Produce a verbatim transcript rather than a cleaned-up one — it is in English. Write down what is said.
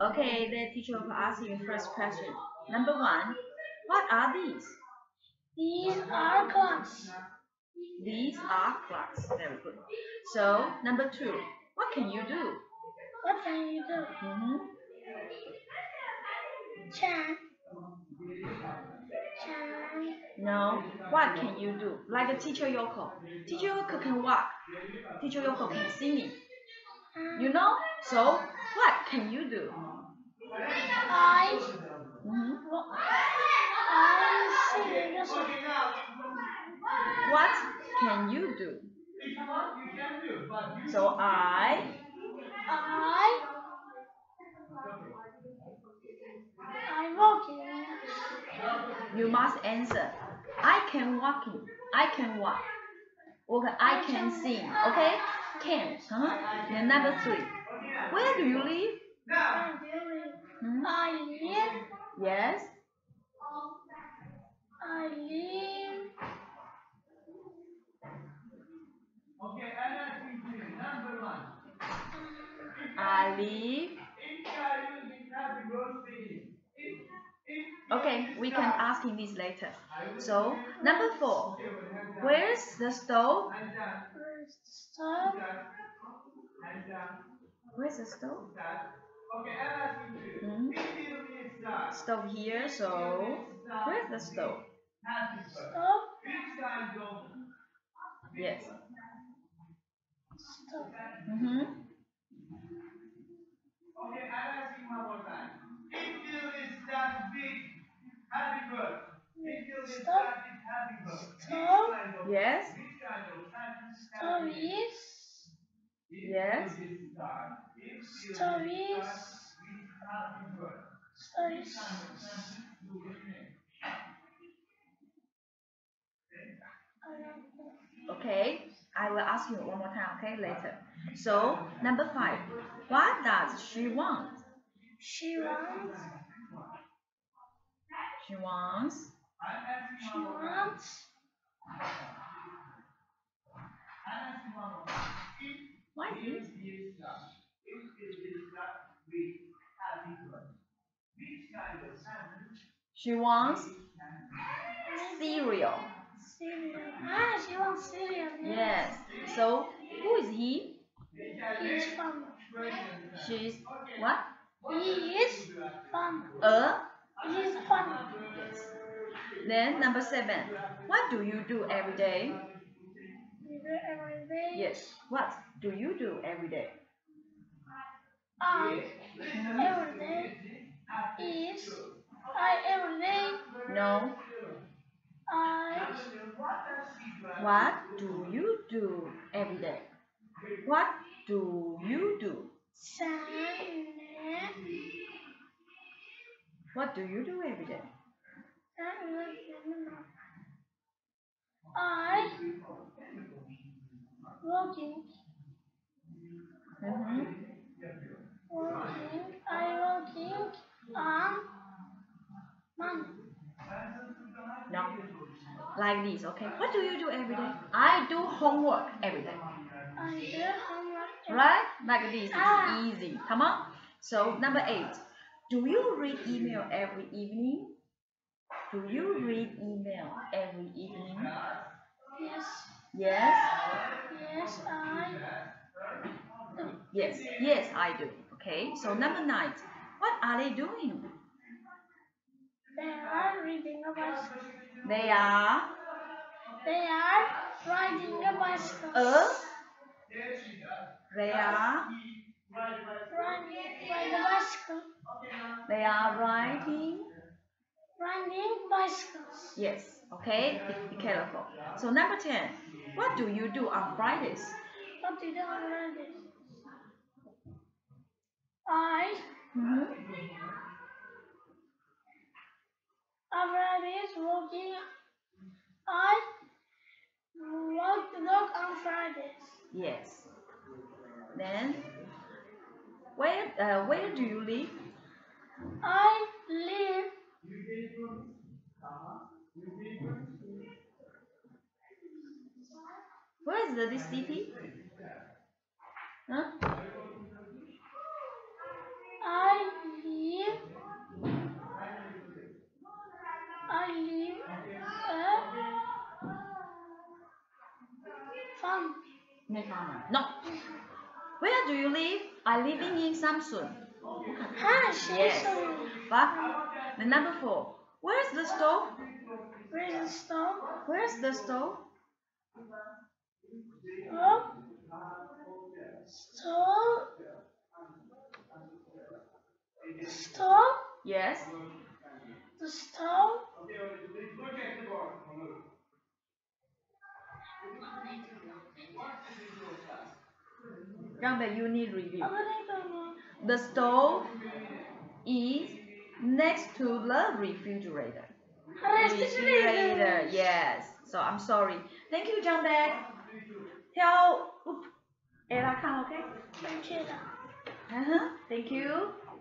Okay, the teacher will ask you first question. Number one, what are these? These are clocks. These are clocks. Very good. So, number two, what can you do? What can you do? Mm-hmm. Chan. Chan. No, what can you do? Like a teacher Yoko. Teacher Yoko can walk. Teacher Yoko can sing. You know? So, what can you do? I. Mm-hmm. I sing a song. What can you do? So I. I. I'm walking. You must answer. I can walking. I can walk. Okay, I can sing. Okay, can. Huh? Then number three. Where do you live? Where do you live? Hmm? I live. Yes. I live. Okay, number one. I live. Okay, we can ask him this later. So, number four. Where's the stove? Where's the stove? Where's the stove? Okay, I'm asking you. Hmm? Stove here, so where's the stove? Stove? Yes. Stove. Mm-hmm. Okay, I'm asking one more time. If you is that big, happy bird. If you is that big, happy bird. Stove? Yes. Stove is? Yes. Stove is? Stove is? Okay, I will ask you one more time, okay, later. So, number five. What does she want? She wants. She wants. She wants. What is this? She wants cereal. Cereal. Ah, she wants cereal. Yes. So, who is he? He is farmer. She's what? He is farmer. A? He is a farmer. Yes. Then number seven. What do you do every day? We do every day. Yes. What do you do every day? I every day is I every day. No. I. What do you do every day? What do you do? What do you do every day? I walking. Mm-hmm. Walking. I walking on Monday. No. Like this, okay? What do you do every day? I do homework every day. I do homework. Right? Like this. It's Ah. easy. Come on. So, number eight. Do you read email every evening? Do you read email every evening? Yes. Yes? Yes, I do. Yes. Yes, I do. Okay. So, number nine. What are they doing? They are reading a bicycle. They are They are riding a bicycle. a they are Riding by the bicycle. they are riding. Riding bicycles. Yes. Okay. Be, be careful. So number ten. What do you do on Fridays? What do you do on Fridays? I Mm-hmm. on Fridays walking. I walk the dog on Fridays. Yes. Then where uh, where do you live? I live. Where is the this city? Huh? I farmer. No. Where do you live? I living in Samsun. 哈，谁 Yes. 说 But the number four. Where's the stove? Where's the stove? Where's the stove? Oh. Stove. Stove. Yes. The stove. Young babe, you need review. 我那个吗？ The stove is next to the refrigerator. Refrigerator, yes. So I'm sorry. Thank you, John Beck. 挑 Ella 看 OK? 正确的。 Uh-huh. Thank you.